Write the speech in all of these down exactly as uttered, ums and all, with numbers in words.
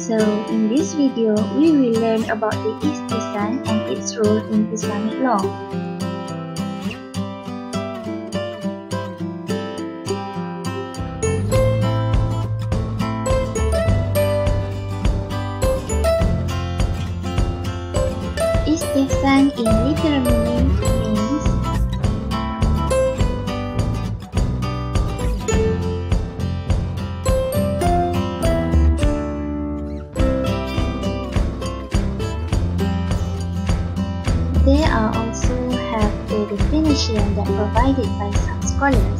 So, in this video, we will learn about the Istihsan and its role in Islamic law. Istihsan in literal meaning means there are also have a definition that provided by some scholars.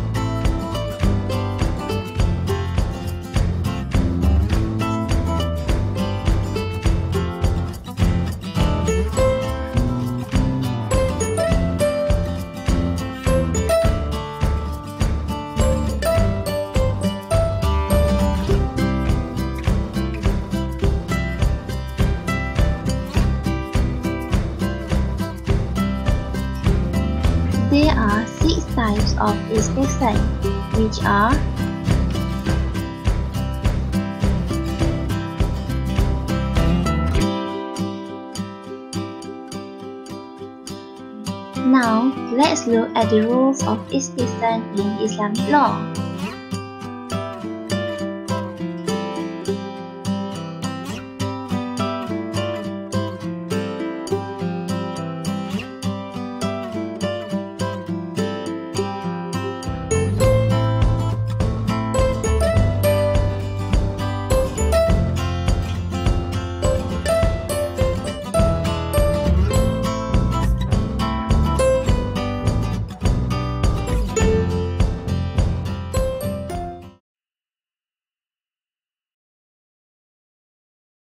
There are six types of istihsan, which are Now, let's look at the rules of istihsan in Islamic law.